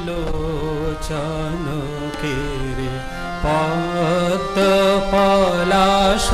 লোচন কেরে পদ্ম পলাশ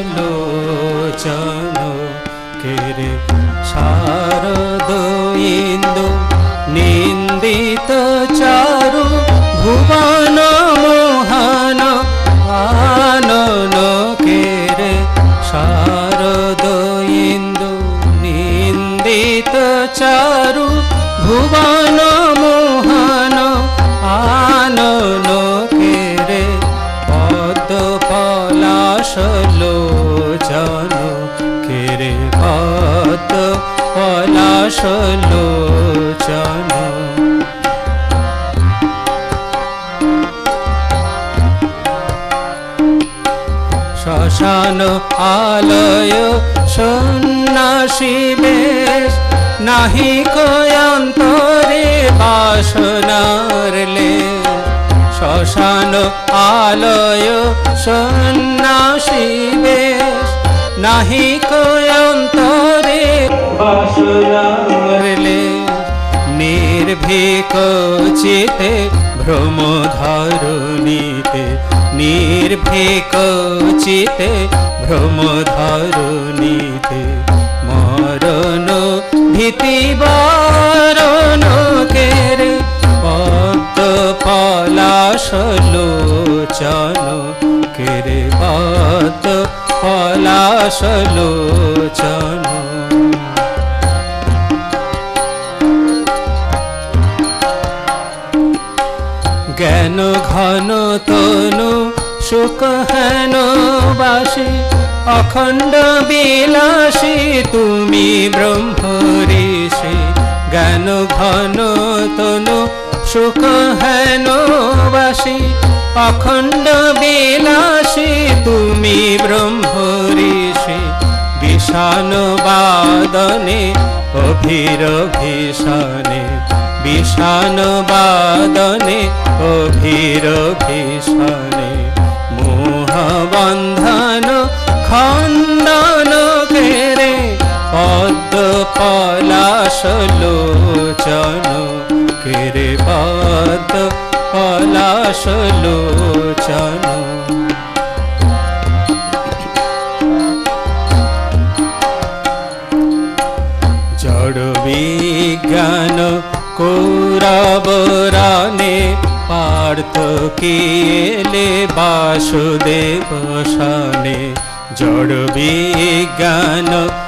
লোচন কেরে শারদ ইন্দু নিন্দিত চারু ভুবন মোহন আনন কেরে শারদ ইন্দু নিন্দিত চারু ভুবন মোহন আনন কেরে পদ্ম পলাশ লোচন কেরে পদ্ম পলাশ লোচন শ্মশান আলয় সন্ন্যাসী বেশ নাহি কয়ন্তরে বাসনার লেশ শ্মশান আলয় সন্ন্যাসী বেশ নাহি কয়ন্তরে বাসনার লেশ নির্ভীক চিতে ভ্রম ধরণীতে নির্ভীক চিতে ভ্রম ধরণীতে মরণ ভীতি বরণ কেরে পদ্ম পলাশ লোচন কেরে পদ্ম পলাশ লোচন জ্ঞান ঘন তনু সুখ হেন বাসী অখণ্ড বিলাসী তুমি ব্রহ্ম ঋষি জ্ঞান ঘন তনু সুখ হেন বাসী অখণ্ড বিলাসী তুমি ব্রহ্ম ঋষি বিষাণ বাদনে অভির ভীষণে বিষাণ বাদনে অভির ভীষণে মোহ বন্ধন খণ্ডন কেরে পদ্ম পলাশ লোচন কেরে পদ্ম পলাশ লোচন জড় বিজ্ঞান কৌরবরানে পার্থ কেলে বাসুদেব শানে জড় বিজ্ঞান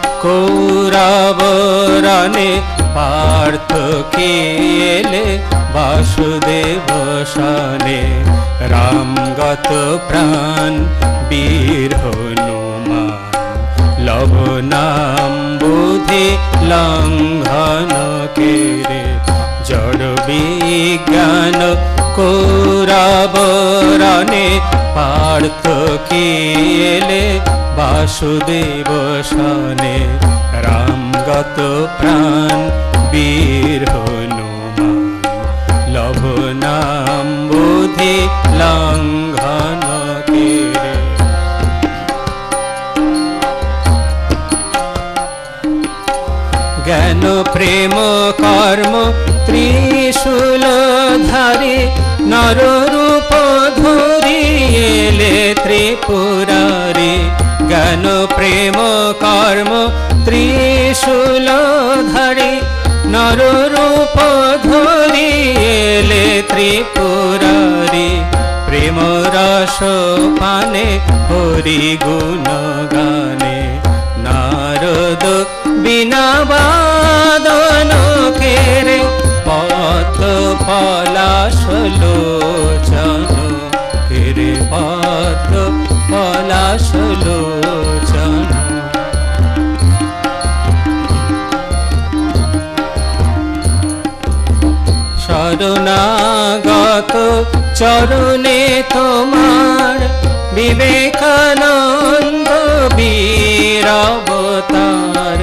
কৌরবরানে পার্থ কেলে বাসুদেব শানে রামগত প্রাণ বীর হনুমান লব নাম বুদ্ধি লঙ্ঘন কেরে জড় বিজ্ঞান কৌরবরানে পার্থ কেলে বাসুদেব শানে রামগত প্রাণ বীর হনুমান লব নাম বুদ্ধি লঙ্ঘন কেরে জ্ঞান প্রেম কর্ম ত্রিশূল ধারে নর রূপ ধরি এলে ত্রিপুরারে জ্ঞান প্রেম কর্ম ত্রিশূল ধারে নর রূপ ধরি এলে ত্রিপুরারে প্রেম রস পানে হরি গুণ গানে নারদ বিনা বাদন কেরে পদ্ম পলাশ লোচন কেরে পদ্ম পলাশ লোচন শরণাগত চরণে তোমার বিবেকানন্দ বীর অবতার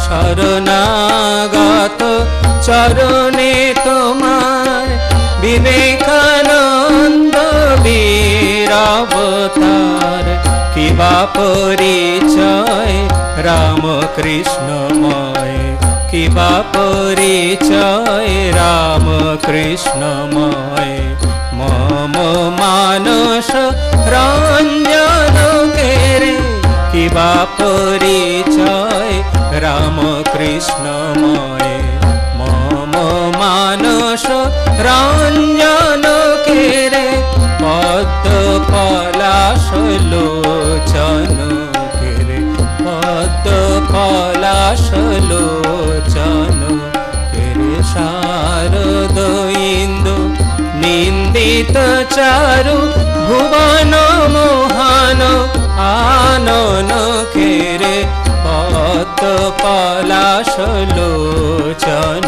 শরণাগত চরণে তোমার বিবেকানন্দ বীর অবতার কিবা পরিচয় রামকৃষ্ণময় किबा परिचय राम कृष्णमय मम मानस रंजन केरे किबा परिचय राम कृष्णमय मम मानस रंजन केरे पद्म पलाश लोचन केरे पद्म पलाश लोचन केरे शारद इंदु निंदित चारु भुवन मोहन आनन केरे पद्म पलाश लोचन